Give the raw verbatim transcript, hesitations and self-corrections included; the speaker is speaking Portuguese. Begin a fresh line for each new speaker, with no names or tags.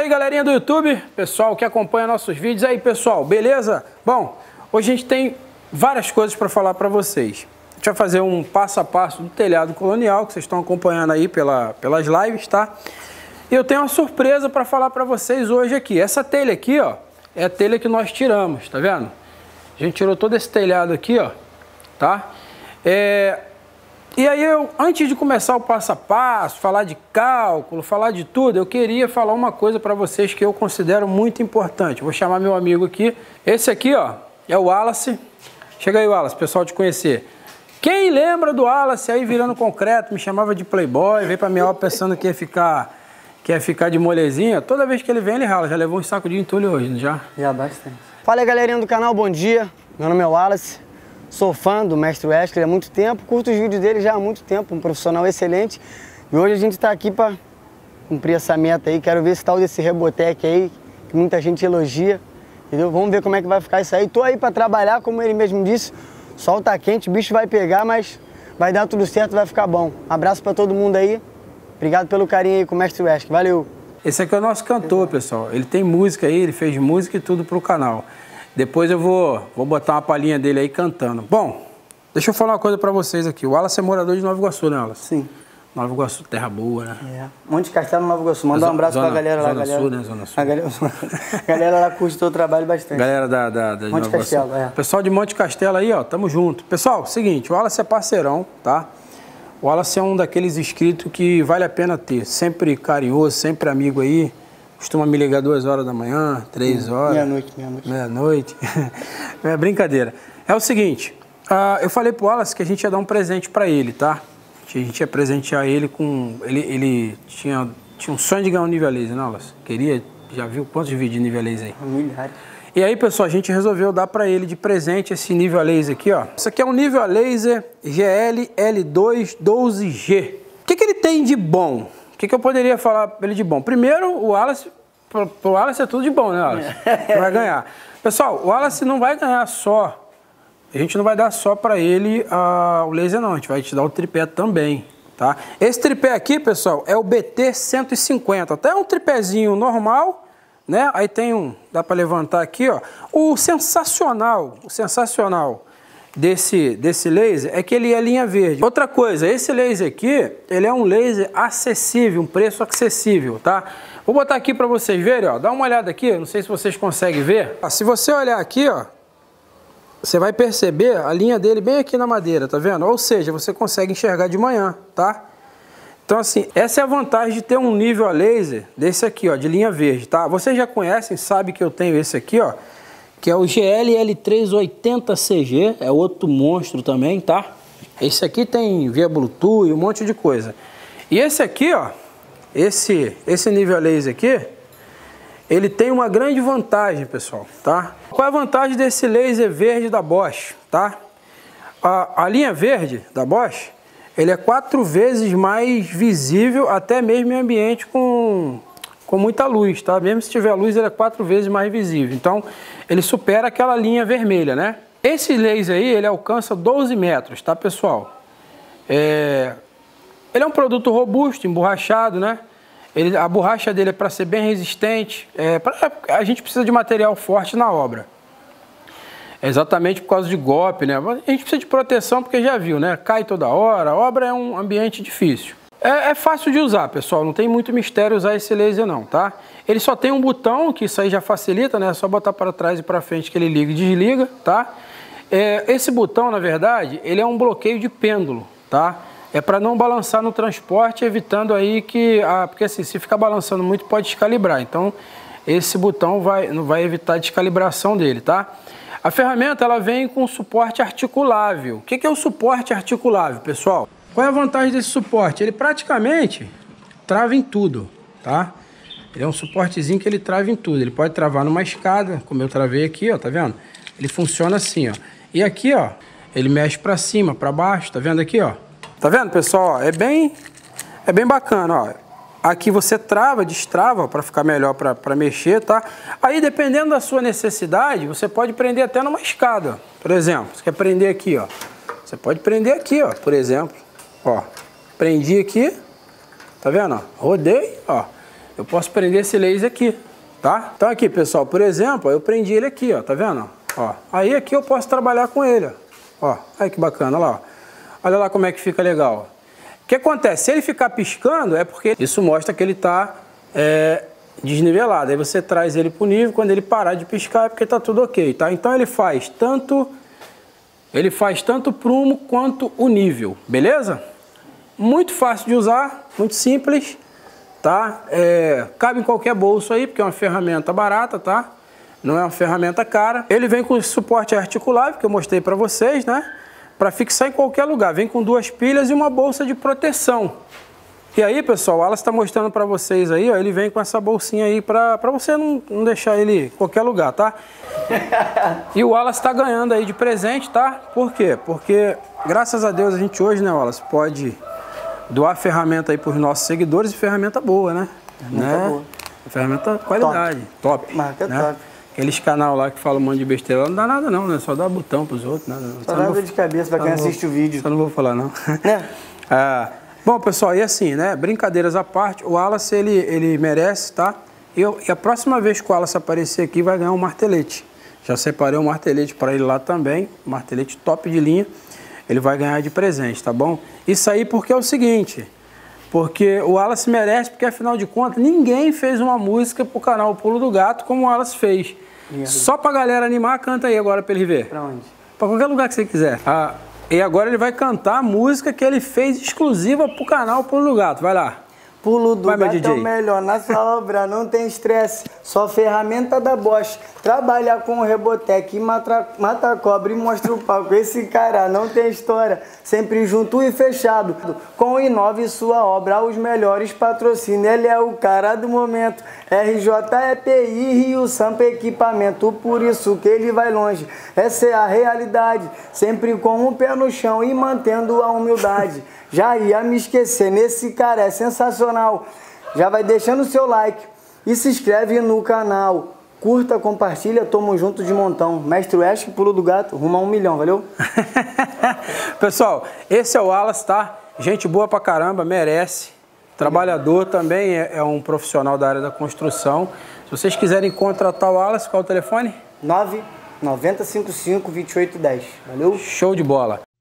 Fala aí, galerinha do YouTube, pessoal que acompanha nossos vídeos. Aí, pessoal, beleza? Bom, hoje a gente tem várias coisas para falar para vocês. A gente vai fazer um passo a passo do telhado colonial, que vocês estão acompanhando aí pela, pelas lives, tá? E eu tenho uma surpresa para falar para vocês hoje aqui. Essa telha aqui, ó, é a telha que nós tiramos, tá vendo? A gente tirou todo esse telhado aqui, ó, tá? É... E aí, eu, antes de começar o passo a passo, falar de cálculo, falar de tudo, eu queria falar uma coisa para vocês que eu considero muito importante. Vou chamar meu amigo aqui. Esse aqui, ó, é o Wallace. Chega aí, Wallace, pessoal te conhecer. Quem lembra do Wallace aí virando concreto, me chamava de playboy, veio para minha obra pensando que ia ficar, que ia ficar de molezinha. Toda vez que ele vem, ele rala. Já levou um saco de entulho hoje, não já?
Já, bastante. Fala aí, galerinha do canal, bom dia. Meu nome é Wallace. Sou fã do Mestre Wesley há muito tempo, curto os vídeos dele já há muito tempo, um profissional excelente. E hoje a gente está aqui para cumprir essa meta aí. Quero ver esse tal desse Rebotec aí, que muita gente elogia, entendeu? Vamos ver como é que vai ficar isso aí. Tô aí para trabalhar, como ele mesmo disse, o sol tá quente, o bicho vai pegar, mas vai dar tudo certo, vai ficar bom. Um abraço para todo mundo aí, obrigado pelo carinho aí com o Mestre Wesley, valeu!
Esse aqui é o nosso cantor, pessoal. Ele tem música aí, ele fez música e tudo pro canal. Depois eu vou, vou botar uma palhinha dele aí cantando. Bom, deixa eu falar uma coisa pra vocês aqui. O Wallace é morador de Nova Iguaçu, né, Wallace?
Sim.
Nova Iguaçu, terra boa, né?
É. Monte Castelo, Nova Iguaçu. Manda um abraço
zona,
pra galera lá.
Zona
galera.
Sul, né? Zona Sul.
A galera, a galera lá curte o teu trabalho bastante.
Galera da, da, da
Monte
Nova
Castelo,
Iguaçu.
é.
Pessoal de Monte Castelo aí, ó, tamo junto. Pessoal, seguinte, o Wallace é parceirão, tá? O Wallace é um daqueles inscritos que vale a pena ter. Sempre carinhoso, sempre amigo aí. Costuma me ligar duas horas da manhã, três horas.
Meia-noite, meia-noite.
Meia-noite. É brincadeira. É o seguinte, uh, eu falei pro Wallace que a gente ia dar um presente pra ele, tá? A gente ia presentear ele com... Ele, ele tinha, tinha um sonho de ganhar um nível laser, né, Wallace? Queria, já viu quantos vídeos de nível laser aí?
Milhares.
E aí, pessoal, a gente resolveu dar pra ele de presente esse nível a laser aqui, ó. Isso aqui é um nível a laser G L L dois doze G. O que que ele tem de bom? O que que eu poderia falar pra ele de bom? Primeiro, o Wallace, pro, pro Wallace é tudo de bom, né, Wallace? Vai ganhar. Pessoal, o Wallace não vai ganhar só, a gente não vai dar só pra ele uh, o laser não, a gente vai te dar o tripé também, tá? Esse tripé aqui, pessoal, é o B T cento e cinquenta, até um tripézinho normal, né? Aí tem um, dá pra levantar aqui, ó. O sensacional, o sensacional desse, desse laser é que ele é linha verde. Outra coisa, esse laser aqui, ele é um laser acessível, um preço acessível, tá? Vou botar aqui para vocês verem, ó. Dá uma olhada aqui, não sei se vocês conseguem ver. Se você olhar aqui, ó, você vai perceber a linha dele bem aqui na madeira, tá vendo? Ou seja, você consegue enxergar de manhã, tá? Então, assim, essa é a vantagem de ter um nível a laser desse aqui, ó, de linha verde, tá? Vocês já conhecem, sabem que eu tenho esse aqui, ó, que é o G L L trezentos e oitenta C G, é outro monstro também, tá? Esse aqui tem via Bluetooth e um monte de coisa. E esse aqui, ó, esse, esse nível a laser aqui, ele tem uma grande vantagem, pessoal, tá? Qual é a vantagem desse laser verde da Bosch, tá? A, a linha verde da Bosch, ele é quatro vezes mais visível, até mesmo em ambiente com... com muita luz, tá? Mesmo se tiver luz, ele é quatro vezes mais visível. Então, ele supera aquela linha vermelha, né? Esse laser aí, ele alcança doze metros, tá, pessoal? É... Ele é um produto robusto, emborrachado, né? Ele, a borracha dele é para ser bem resistente. É, pra... A gente precisa de material forte na obra. É exatamente por causa de golpe, né? A gente precisa de proteção porque já viu, né? Cai toda hora, a obra é um ambiente difícil. É, é fácil de usar, pessoal, não tem muito mistério usar esse laser não, tá? Ele só tem um botão, que isso aí já facilita, né? É só botar para trás e para frente que ele liga e desliga, tá? É, esse botão, na verdade, ele é um bloqueio de pêndulo, tá? É para não balançar no transporte, evitando aí que... Ah, porque assim, se ficar balançando muito pode descalibrar, então esse botão vai, vai evitar a descalibração dele, tá? A ferramenta, ela vem com suporte articulável. O que que é o suporte articulável, pessoal? Qual é a vantagem desse suporte? Ele praticamente trava em tudo, tá? Ele é um suportezinho que ele trava em tudo. Ele pode travar numa escada, como eu travei aqui, ó, tá vendo? Ele funciona assim, ó. E aqui, ó, ele mexe pra cima, pra baixo, tá vendo aqui, ó? Tá vendo, pessoal? É bem, é bem bacana, ó. Aqui você trava, destrava para ficar melhor para mexer, tá? Aí, dependendo da sua necessidade, você pode prender até numa escada, por exemplo. Você quer prender aqui, ó. Você pode prender aqui, ó, por exemplo. Ó, prendi aqui, tá vendo? Ó? Rodei, ó. eu posso prender esse laser aqui, tá? Então aqui, pessoal, por exemplo, eu prendi ele aqui, ó, tá vendo? Ó, aí aqui eu posso trabalhar com ele, ó. Ó, aí que bacana, olha lá, ó. Olha lá como é que fica legal. O que acontece? Se ele ficar piscando, é porque isso mostra que ele tá é, desnivelado. Aí você traz ele pro nível, quando ele parar de piscar é porque tá tudo ok, tá? Então ele faz tanto, ele faz tanto o prumo quanto o nível, beleza? Muito fácil de usar, muito simples, tá? É, cabe em qualquer bolso aí, porque é uma ferramenta barata, tá? Não é uma ferramenta cara. Ele vem com suporte articulável, que eu mostrei para vocês, né? Para fixar em qualquer lugar. Vem com duas pilhas e uma bolsa de proteção. E aí, pessoal, o Wallace está mostrando para vocês aí, ó, ele vem com essa bolsinha aí para você não, não deixar ele em qualquer lugar, tá? E o Wallace está ganhando aí de presente, tá? Por quê? Porque, graças a Deus, a gente hoje, né, Wallace, pode doar ferramenta aí para os nossos seguidores e ferramenta boa, né?
Ferramenta
né?
boa.
Ferramenta qualidade, top. top
Marca
né?
top.
Aqueles canal lá que falam um monte de besteira, não dá nada não, né? Só dá botão pros outros, nada.
Só dá dor de cabeça pra quem assiste o vídeo.
Só não vou falar não.
É.
ah, bom, pessoal, e assim, né? Brincadeiras à parte, o Wallace, ele, ele merece, tá? E, eu, e a próxima vez que o Wallace aparecer aqui, vai ganhar um martelete. Já separei um martelete para ele lá também, um martelete top de linha. Ele vai ganhar de presente, tá bom? Isso aí porque é o seguinte... Porque o Wallace merece, porque afinal de contas, ninguém fez uma música pro canal Pulo do Gato como o Wallace fez. Só pra galera animar, canta aí agora pra ele ver.
Pra onde?
Pra qualquer lugar que você quiser. Ah, e agora ele vai cantar a música que ele fez exclusiva pro canal Pulo do Gato. Vai lá.
Pulo do
Vai,
Gato é o melhor, na sua obra não tem estresse, só ferramenta da Bosch. Trabalha com o Rebotec, mata, mata cobra e mostra o palco. Esse cara não tem história, sempre junto e fechado. Com o Inove sua obra, os melhores patrocínios. Ele é o cara do momento. R J E P I, Rio Sampa Equipamento, por isso que ele vai longe. Essa é a realidade, sempre com o pé no chão e mantendo a humildade. Já ia me esquecer, nesse cara é sensacional. Já vai deixando o seu like e se inscreve no canal. Curta, compartilha, tamo junto de montão. Mestre Wesley, Pulo do Gato, rumo a um milhão, valeu?
Pessoal, esse é o Wallace, tá? Gente boa pra caramba, merece. Trabalhador também, é, é um profissional da área da construção. Se vocês quiserem contratar o Wallace, qual é o telefone?
nove nove zero cinco cinco, dois oito um zero. Valeu?
Show de bola.